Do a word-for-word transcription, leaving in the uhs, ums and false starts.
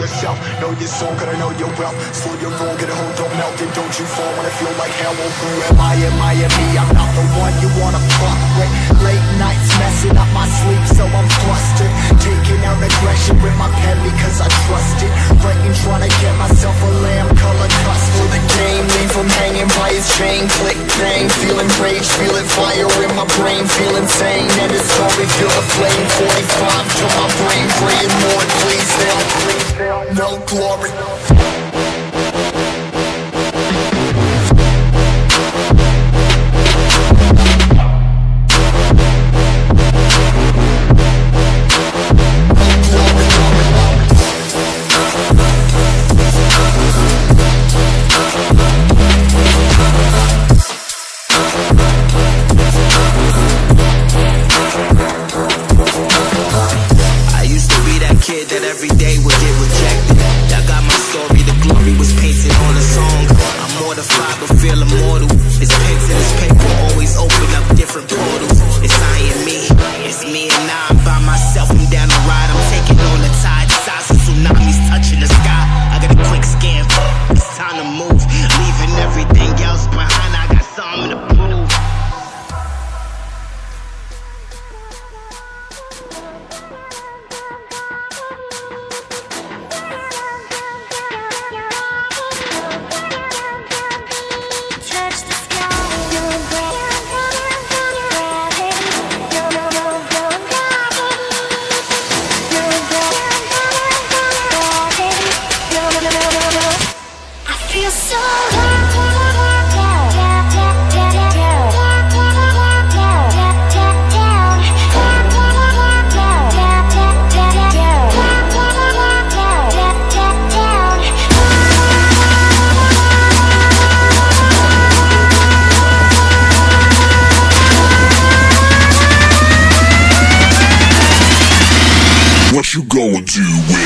yourself. Know your soul, gotta know your wealth. Slow your roll, get a hold, don't melt. And don't you fall when I feel like hell. Well, who am I? Am I am me? I'm not the one you wanna fuck with. Late nights messing up my sleep, so I'm flustered. Taking out aggression with my pen because I trust it. Writing, trying to get myself a lamb color cuss for the game. Leave him hanging by his chain. Click, bang, feeling rage, feeling fire in my brain, feeling sane. And it's only feel the flame. Forty-five to my brain, praying Lord, please now, please now, no glory. That every day would get rejected. I got my story, the glory was painted on a song. I'm mortified but feel immortal. It's pens in this paper, always open up different portals. It's I and me, it's me and I. I'm by myself, I'm down the ride. I'm taking on the tide, size of tsunamis touching the sky. I got a quick scan, it's time to move. Leaving everything else behind, I got something to prove. What you going to do with